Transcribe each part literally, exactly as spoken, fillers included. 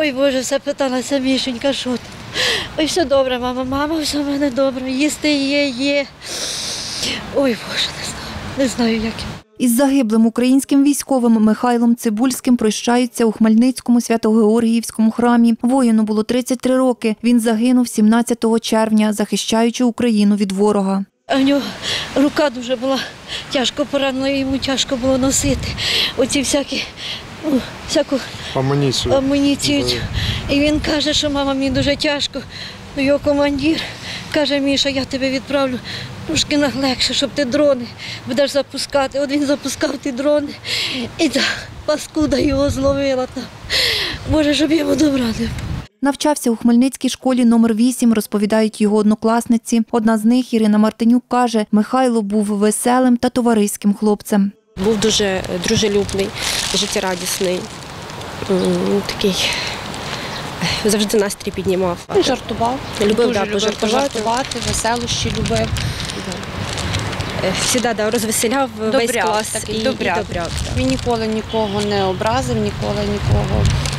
Ой, Боже, все питалася Мішенька, що ти? Ой, все добре, мама, мама, все в мене добре, їсти є, є. Ой, Боже, не знаю, не знаю, як. Із загиблим українським військовим Михайлом Цибульським прощаються у Хмельницькому Свято-Георгіївському храмі. Воїну було тридцять три роки. Він загинув сімнадцятого червня, захищаючи Україну від ворога. А в нього рука дуже була тяжко поранена, йому тяжко було носити оці всякі, ну, всяку амуніцію. амуніцію. І він каже, що мама, мені дуже тяжко. Його командир каже, Міша, я тебе відправлю трошки легше, щоб ти дрони будеш запускати. От він запускав ті дрони, і та паскуда його зловила там. Боже, щоб йому добра не було. Навчався у Хмельницькій школі номер вісім, розповідають його однокласниці. Одна з них, Ірина Мартинюк, каже, Михайло був веселим та товариським хлопцем. Був дуже дружелюбний, життєрадісний, такий, завжди настрій піднімав. Він жартував, Любив, дуже да, любив пожартувати. пожартувати, веселощі любив. Всіда, да, розвеселяв весь Добряк, клас. такий і, добряк. і добряк да. Він ніколи нікого не образив, ніколи нікого,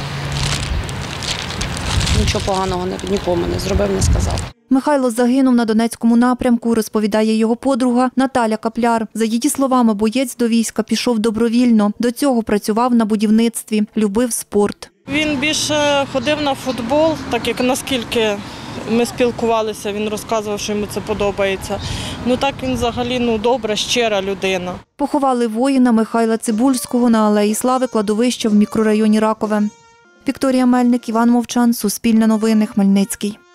нічого поганого нікому не зробив, не сказав. Михайло загинув на Донецькому напрямку, розповідає його подруга Наталя Капляр. За її словами, боєць до війська пішов добровільно. До цього працював на будівництві, любив спорт. Він більше ходив на футбол, так як наскільки ми спілкувалися, він розказував, що йому це подобається. Ну так він взагалі ну, добра, щира людина. Поховали воїна Михайла Цибульського на Алеї Слави кладовища в мікрорайоні Ракове. Вікторія Мельник, Іван Мовчан, Суспільне новини, Хмельницький.